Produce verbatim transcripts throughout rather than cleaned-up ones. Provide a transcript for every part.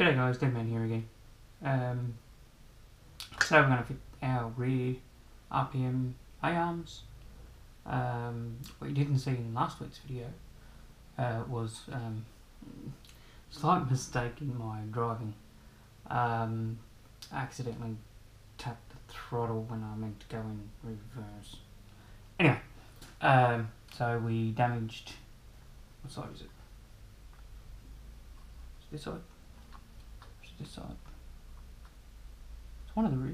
G'day guys, Deadman here again. Um, today we're going to fit our rear R P M A-arms. Um, what you didn't see in last week's video uh, was um, slight mistake in my driving. Um, I accidentally tapped the throttle when I meant to go in reverse. Anyway, um, so we damaged, what side is it? Is it this side? This side. It's one of the rears.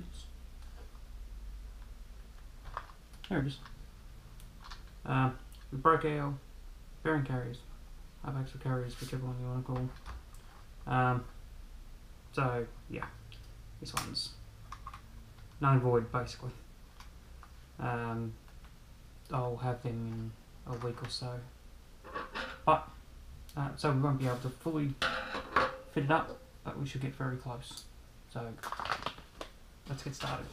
There it is. Um, we broke our bearing carriers, hub axle carriers, whichever one you want to call them. Um, so yeah, this one's null and void basically. Um, I'll have them in a week or so, but uh, so we won't be able to fully fit it up, but we should get very close. So let's get started.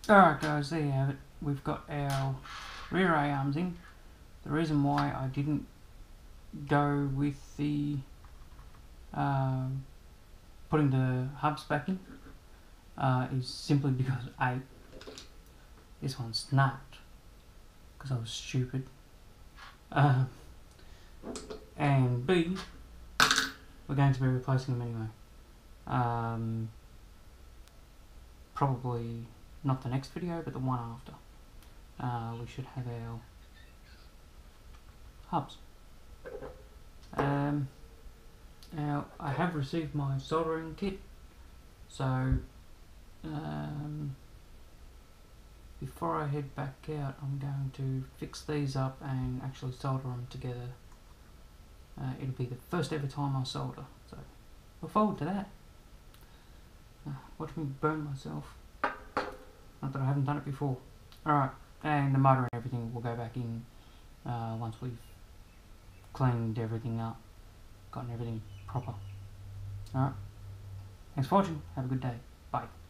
Alright guys, there you have it. We've got our rear A-arms in. The reason why I didn't go with the uh, putting the hubs back in uh, is simply because A, this one snapped because I was stupid, uh, and B, we're going to be replacing them anyway. Um, probably not the next video, but the one after. Uh, we should have our hubs. Um, now, I have received my soldering kit, so um, before I head back out, I'm going to fix these up and actually solder them together. Uh, it'll be the first ever time I solder, so look forward to that. Uh, watch me burn myself. Not that I haven't done it before. Alright, and the motor and everything will go back in uh, once we've cleaned everything up, gotten everything proper. Alright, thanks for watching, have a good day, bye.